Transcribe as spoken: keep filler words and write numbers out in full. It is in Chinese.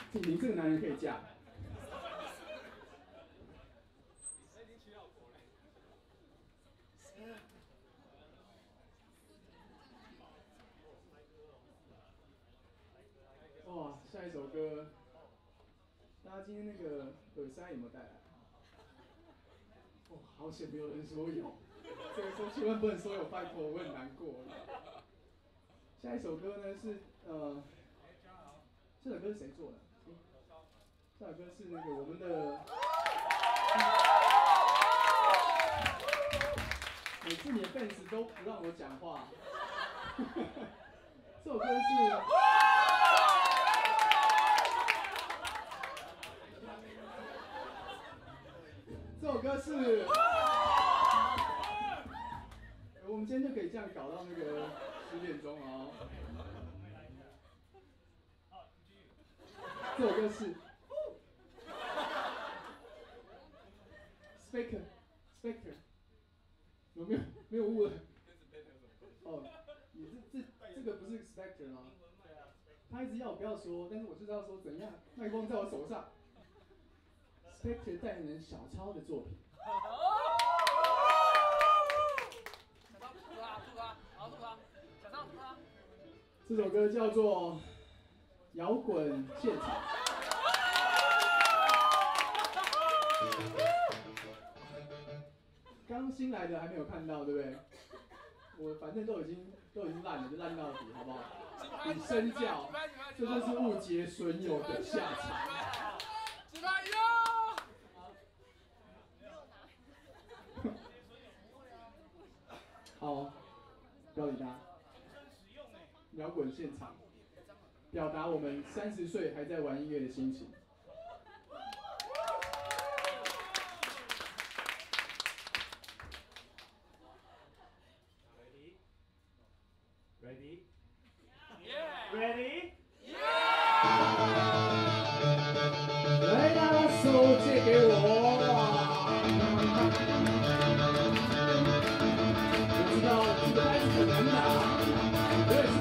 你这个男人可以嫁。哇，下一首歌，大家今天那个耳塞有没有带来？哇，好险没有人说有，这个时候千万不能说有，拜托，我很难过。下一首歌呢是呃，这首歌是谁做的？这首歌是那个我们的，每次你的 fans 都不让我讲话。这首歌是。这首歌是，我们今天就可以这样搞到那个十点钟哦。这首歌是 Spectre Spectre， 有没有没有误了？哦，也是这这个不是 Spectre 吗？他一直要我不要说，但是我就知道说怎样，麦克风在我手上。Spectre 代言人小超的作品。这首歌叫做《摇滚现场》。刚新来的还没有看到，对不对？我反正都已经都已经烂了，就烂到底，好不好？你身教，这就是误解损友的下场。好，不要理他。摇滚现场，表达我们三十岁还在玩音乐的心情。Ready? Ready? Yeah! 来啦，手借给我。我知道这个拍子很难打，我也是。